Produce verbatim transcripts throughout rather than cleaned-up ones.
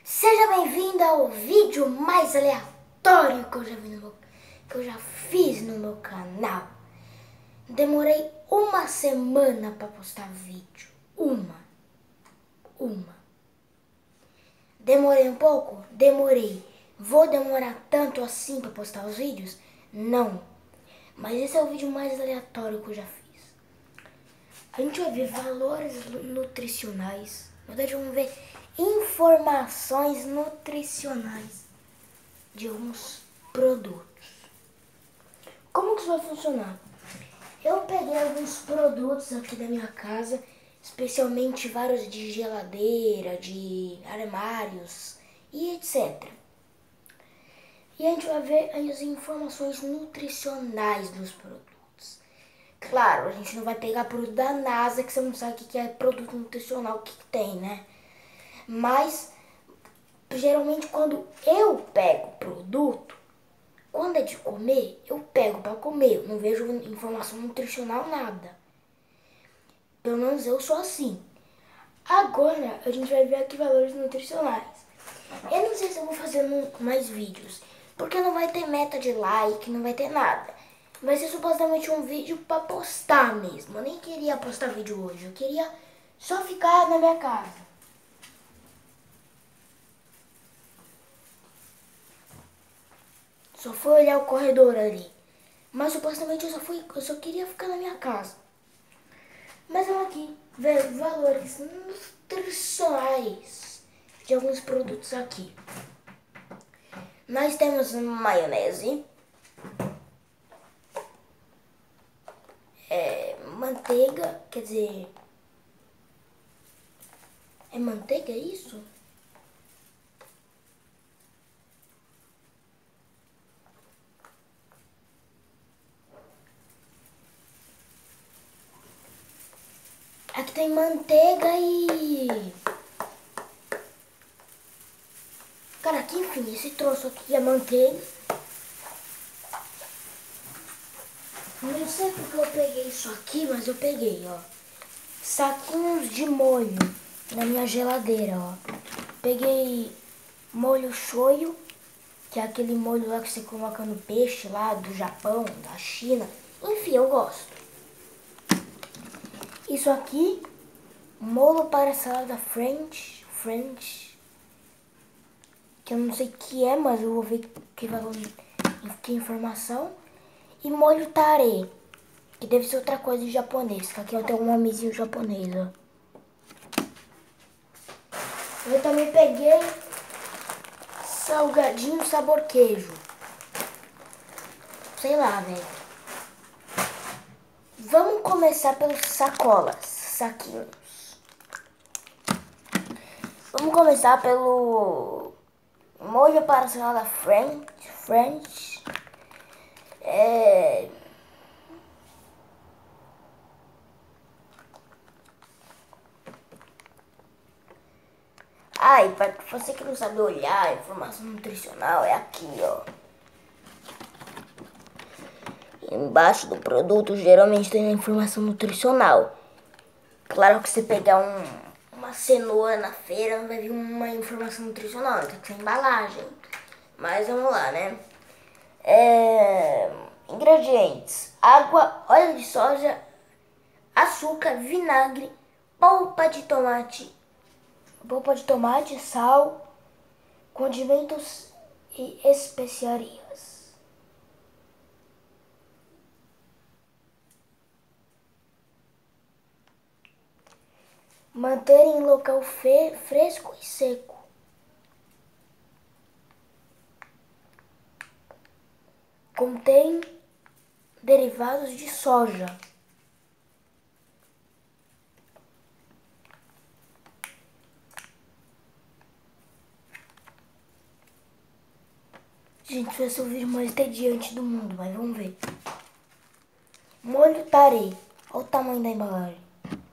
Seja bem-vindo ao vídeo mais aleatório que eu já vi no meu, que eu já fiz no meu canal. Demorei uma semana para postar vídeo. Uma. Uma. Demorei um pouco? Demorei. Vou demorar tanto assim para postar os vídeos? Não. Mas esse é o vídeo mais aleatório que eu já fiz. A gente vai ver valores nutricionais. Na verdade, vamos ver informações nutricionais de alguns produtos. Como que isso vai funcionar? Eu peguei alguns produtos aqui da minha casa, especialmente vários de geladeira, de armários e etcétera. E a gente vai ver as informações nutricionais dos produtos. Claro, a gente não vai pegar produto da NASA, que você não sabe o que é produto nutricional, o que, que tem, né? Mas, geralmente, quando eu pego produto, quando é de comer, eu pego para comer. Eu não vejo informação nutricional, nada. Pelo menos eu sou assim. Agora, a gente vai ver aqui valores nutricionais. Eu não sei se eu vou fazer mais vídeos, porque não vai ter meta de like, não vai ter nada. Vai ser supostamente um vídeo para postar mesmo. Eu nem queria postar vídeo hoje, eu queria só ficar na minha casa. Só fui olhar o corredor ali. Mas supostamente eu só, fui, eu só queria ficar na minha casa. Mas vamos aqui ver valores nutricionais de alguns produtos aqui. Nós temos maionese, é, manteiga, quer dizer, é manteiga isso? Aqui tem manteiga e... Cara, aqui enfim, esse troço aqui é manteiga. Não sei porque eu peguei isso aqui, mas eu peguei, ó. Saquinhos de molho na minha geladeira, ó. Peguei molho shoyu, que é aquele molho lá que você coloca no peixe lá do Japão, da China. Enfim, eu gosto. Isso aqui, molho para salada French, French, que eu não sei o que é, mas eu vou ver que valor, que informação. E molho tare, que deve ser outra coisa de japonês, que aqui eu tenho um nomezinho japonês, ó. Eu também peguei salgadinho sabor queijo. Sei lá, velho. Vamos começar pelos sacolas, saquinhos. Vamos começar pelo molho para salada French, French. É... Ah, e para você que não sabe olhar, informação nutricional é aqui, ó. Embaixo do produto geralmente tem a informação nutricional. Claro que você pegar um, uma cenoura na feira não vai vir uma informação nutricional, tem que ser embalagem. Mas vamos lá, né? É, ingredientes: água, óleo de soja, açúcar, vinagre, polpa de tomate, polpa de tomate, sal, condimentos e especiarias. Manter em local fresco e seco. Contém derivados de soja. Gente, vai ser o vídeo mais entediante do mundo, mas vamos ver. Molho tare. Olha o tamanho da embalagem.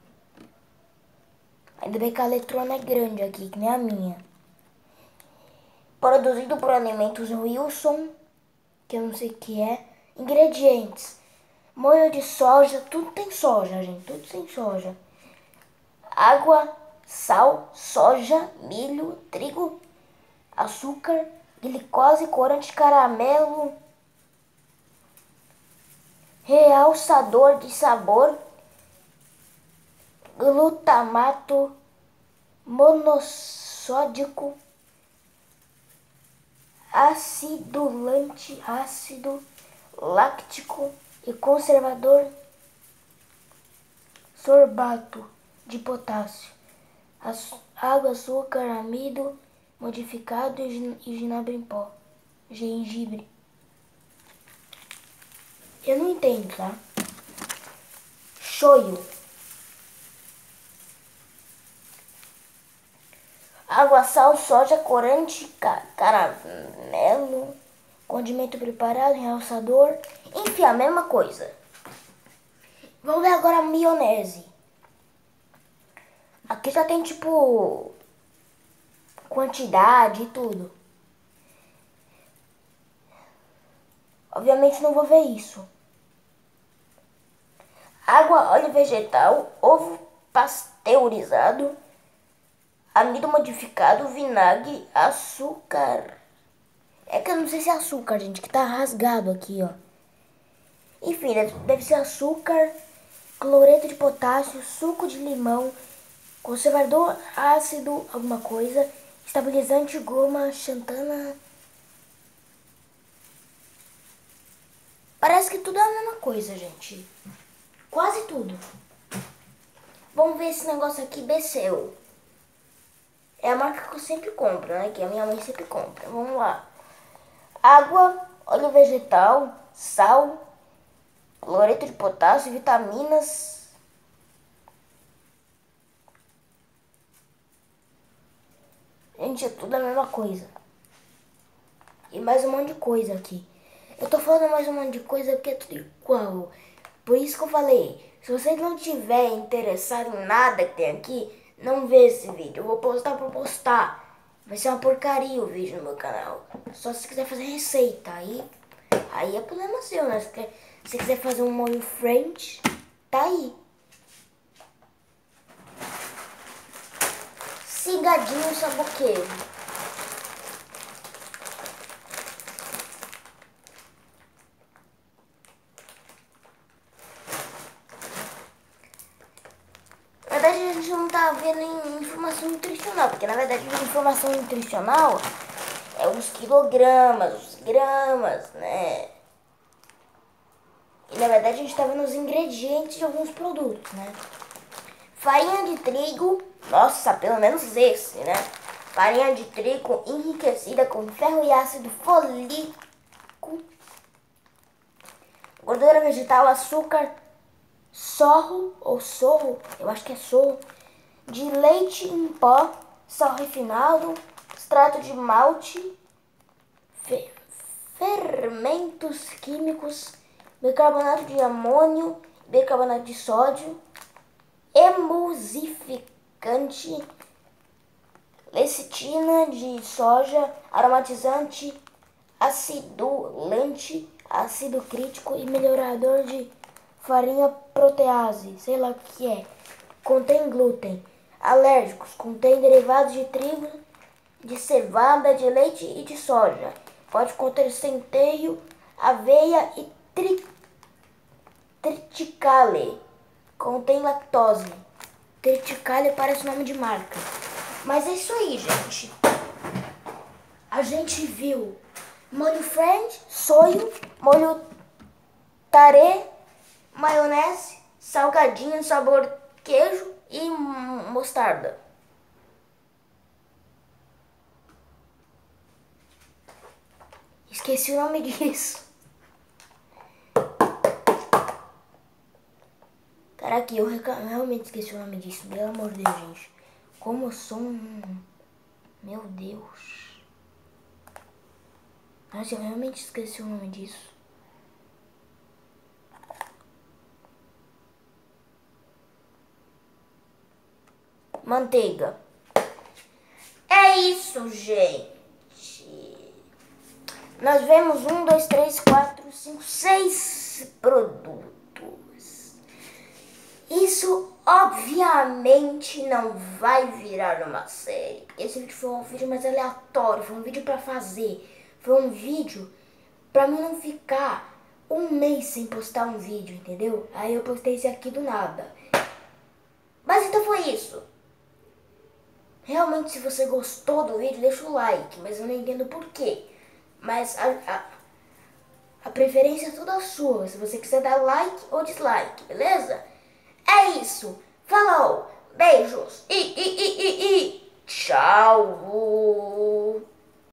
Ainda bem que a letrona é grande aqui, que nem a minha. Produzido por Alimentos Wilson, que eu não sei o que é. Ingredientes: molho de soja, tudo tem soja, gente, tudo tem soja. Água, sal, soja, milho, trigo, açúcar, glicose, corante, caramelo, realçador de sabor, glutamato monossódico, acidulante, ácido láctico e conservador, sorbato de potássio, água, açúcar, amido modificado e gengibre em pó. Gengibre. Eu não entendo, tá? Shoyu. Água, sal, soja, corante, ca caramelo, condimento preparado, realçador. Enfim, a mesma coisa. Vamos ver agora a maionese. Aqui já tem tipo quantidade e tudo. Obviamente não vou ver isso. Água, óleo vegetal, ovo pasteurizado, amido modificado, vinagre, açúcar. É que eu não sei se é açúcar, gente, que tá rasgado aqui, ó. Enfim, deve, deve ser açúcar, cloreto de potássio, suco de limão, conservador ácido, alguma coisa, estabilizante, goma, xantana. Parece que tudo é a mesma coisa, gente. Quase tudo. Vamos ver esse negócio aqui, Becel. É a marca que eu sempre compro, né? Que a minha mãe sempre compra. Vamos lá. Água, óleo vegetal, sal, cloreto de potássio, vitaminas. Gente, é tudo a mesma coisa. E mais um monte de coisa aqui. Eu tô falando mais um monte de coisa porque é tudo igual. Por isso que eu falei, se você não tiver interessado em nada que tem aqui, não vê esse vídeo. Eu vou postar pra postar. Vai ser uma porcaria o vídeo no meu canal. Só se você quiser fazer receita. Aí, aí é problema seu, né? Se você, se você quiser fazer um molho French, tá aí. Cigadinho sabor queijo. Na verdade, a gente não tá vendo informação nutricional, porque na verdade a informação nutricional é os quilogramas, os gramas, né? E na verdade a gente tá vendo os ingredientes de alguns produtos, né? Farinha de trigo, nossa, pelo menos esse, né? Farinha de trigo enriquecida com ferro e ácido fólico, gordura vegetal, açúcar, sorro ou sorro, eu acho que é sorro, de leite em pó, sal refinado, extrato de malte, fe fermentos químicos, bicarbonato de amônio, bicarbonato de sódio, emulsificante, lecitina de soja, aromatizante, acidulante, ácido crítico e melhorador de farinha protease, sei lá o que é. Contém glúten. Alérgicos, contém derivados de trigo, de cevada, de leite e de soja. Pode conter centeio, aveia e tri triticale. Contém lactose. Triticale parece nome de marca. Mas é isso aí, gente. A gente viu molho French, soio, molho tare, maionese, salgadinho, sabor queijo e mostarda. Esqueci o nome disso. Caraca, eu realmente esqueci o nome disso. Pelo amor de Deus, gente. Como eu sou um... Meu Deus. Nossa, eu realmente esqueci o nome disso. Manteiga. É isso, gente. Nós vemos um, dois, três, quatro, cinco, seis produtos. Isso obviamente não vai virar uma série. Esse vídeo foi um vídeo mais aleatório, foi um vídeo pra fazer. Foi um vídeo pra mim não ficar um mês sem postar um vídeo, entendeu? Aí eu postei esse aqui do nada. Mas então foi isso. Realmente, se você gostou do vídeo, deixa o like, mas eu não entendo por quê. Mas a, a, a preferência é toda sua, se você quiser dar like ou dislike, beleza? É isso. Falou, beijos e, e, e, e, e tchau.